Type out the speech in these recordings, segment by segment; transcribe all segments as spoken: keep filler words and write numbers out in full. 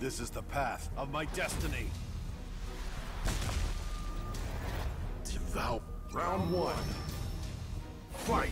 This is the path of my destiny. Devour. Round one. Fight!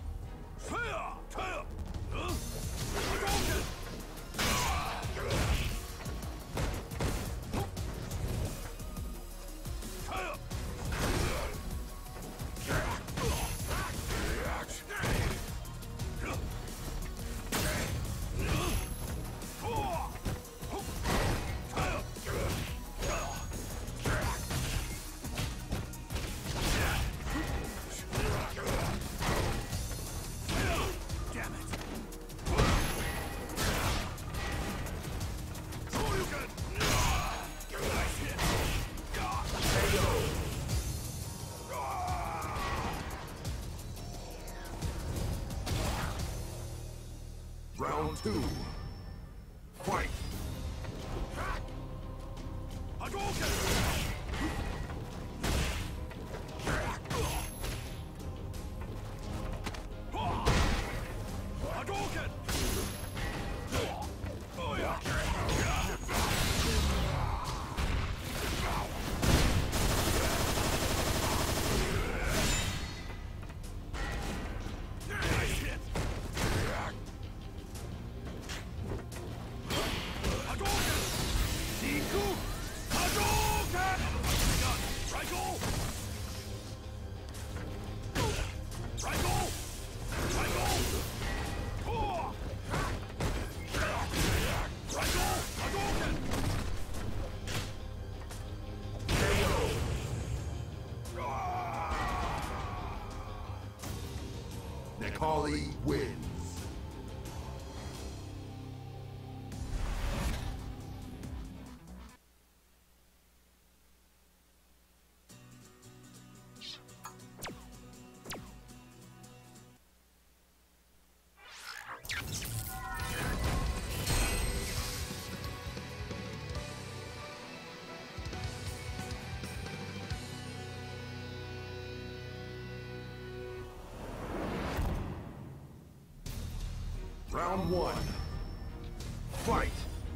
Round two. Fight! Necalli wins. Round one. Fight!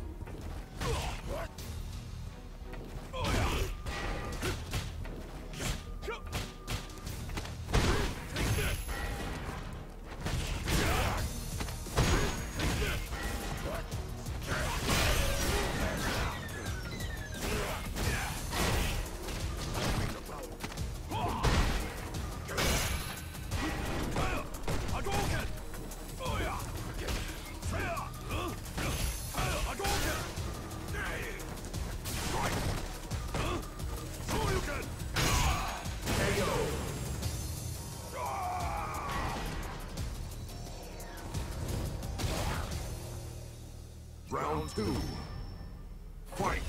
Round two. Fight!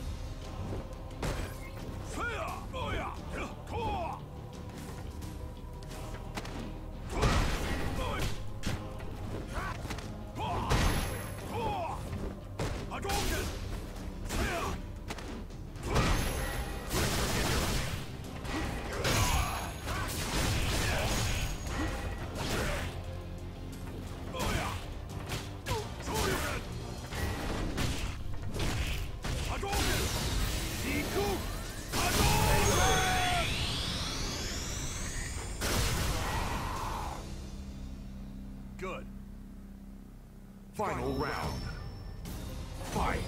Good. Final round. Fight!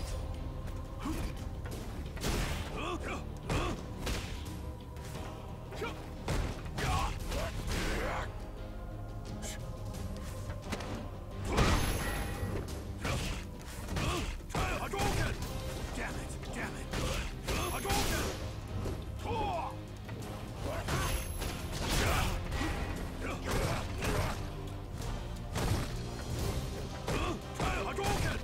Damn it, damn it. Hadouken!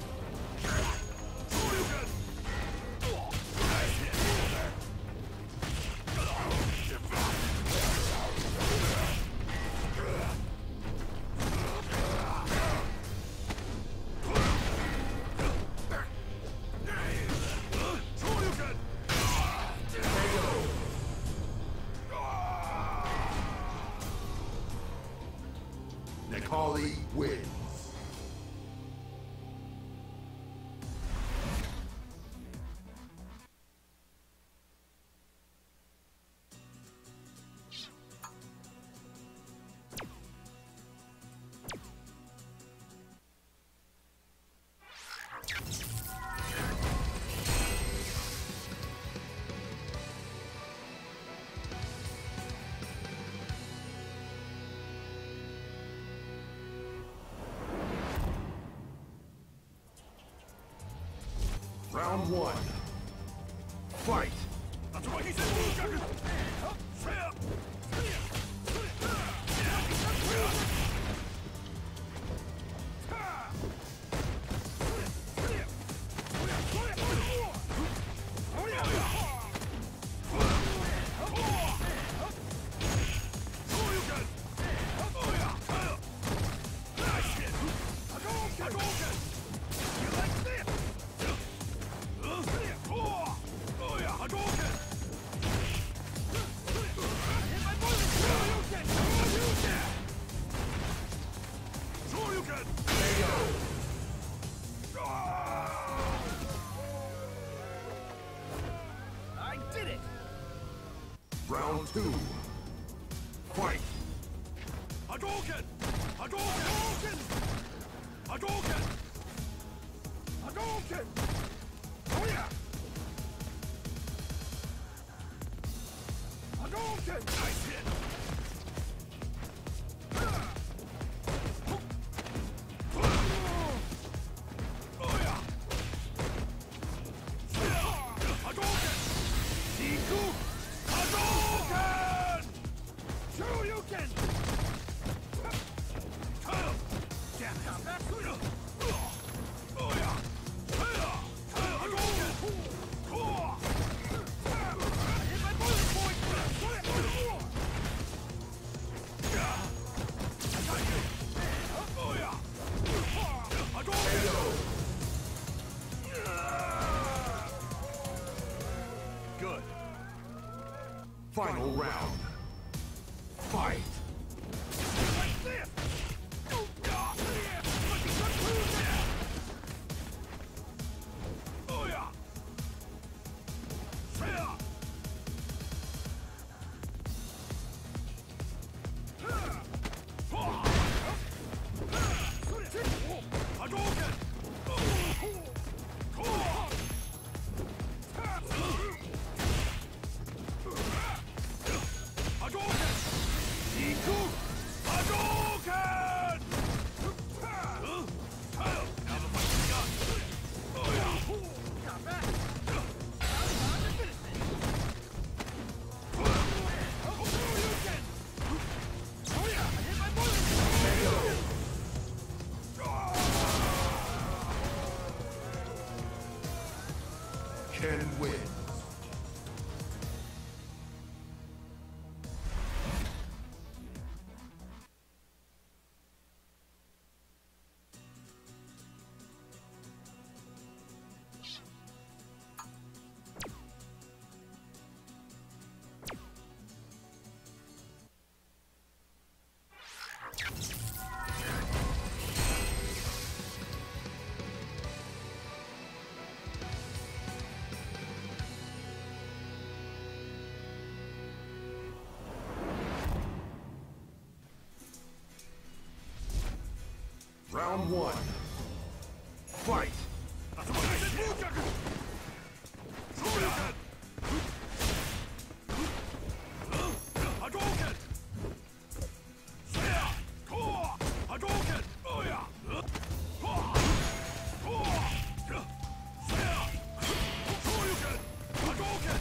Round one. Fight! Round two. Fight! Hadouken! Hadouken! Hadouken! Hadouken! Oh yeah! Hadouken! Nice hit! Oh yeah! Hadouken! Iku! Hadouken! Shoryuken! Damn it! Oh yeah! Hadouken! Hit my bullet point! Yeah! I got you! Oh yeah! Hadouken! Good. Final round. Fight! Like this! Oh yeah! Oh yeah! Hadouken! Hadouken! Iku! Hadouken! Now the fight's begun! Oh yeah! Got back! Time to finish it! Hadouken! Oh yeah! I hit my bullet! Ken wins. Round one. Fight! Hadouken! Hadouken! Oh yeah! Hadouken! Hadouken!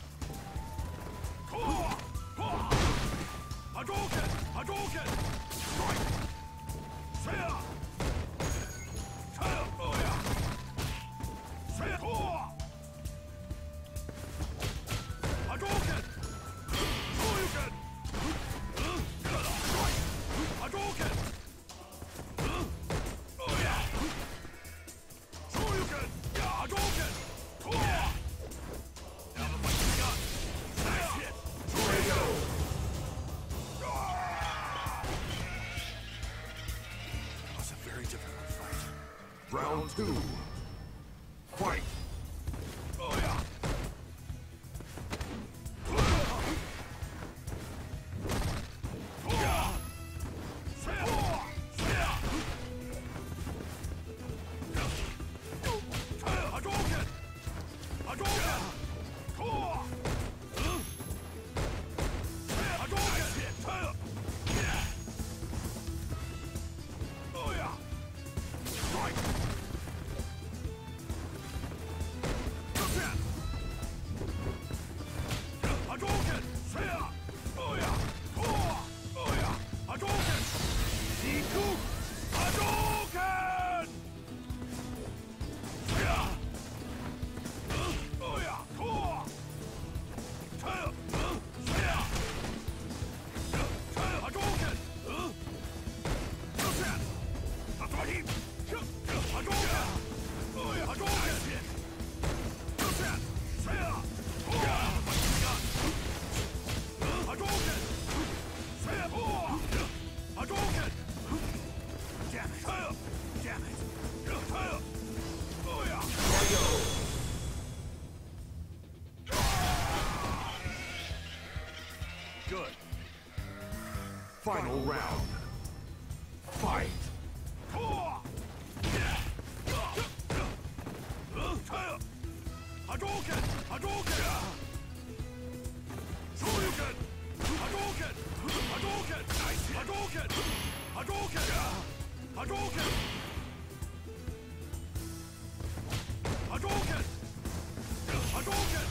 Hadouken! Hadouken! Strike! Oh yeah! Hadouken! Hadouken! Hadouken! Oh yeah! Hadouken! Hadouken! Now the fight's begun! Nice hit! That was a very difficult fight. Round two. Fight! Oh yeah! Hadouken! Hadouken! Hadouken! Oh yeah! Strike! good. Final round. Fight! Hadouken! Hadouken! Shoryuken! Hadouken! Hadouken! Hadouken! Hadouken! Hadouken! Hadouken! Hadouken!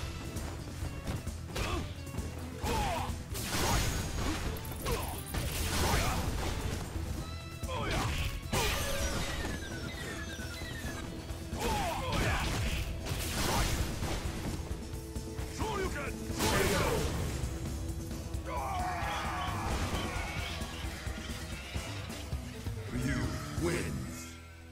You wins.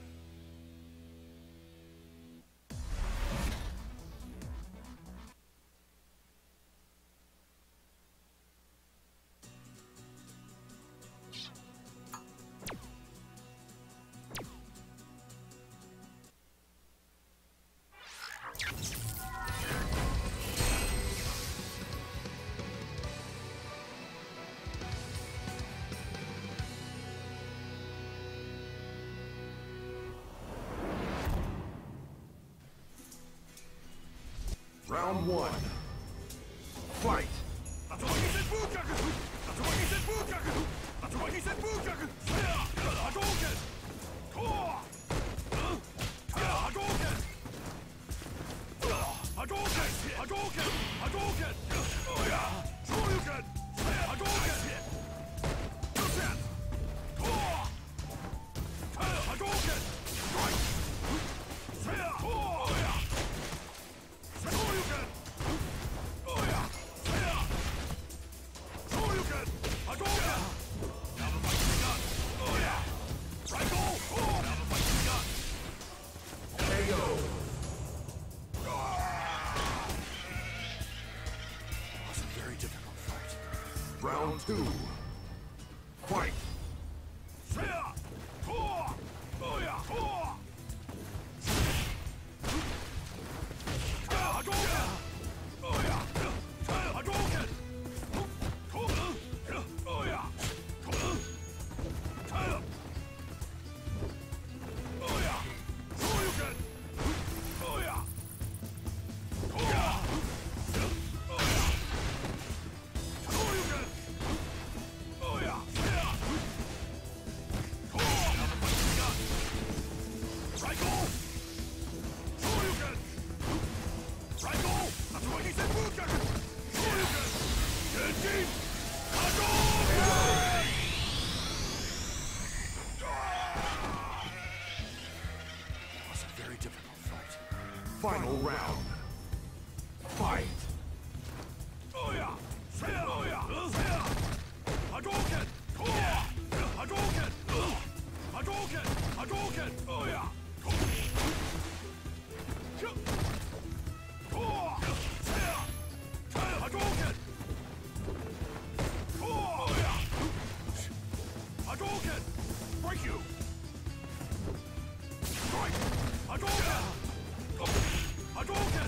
Round one. Fight! Round two. Fight! Final round. Fight! Hadouken! Hadouken! Hadouken! Hadouken! Hadouken! Hadouken! Break you! Strike! Hadouken! Hadouken!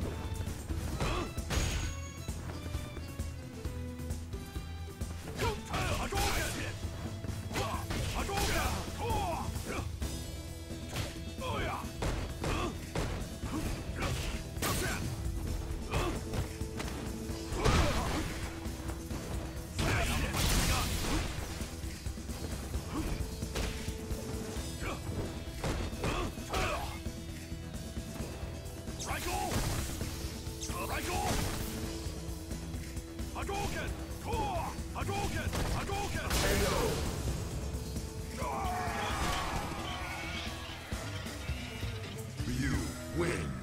Hadouken! Hadouken! Hadouken! You win.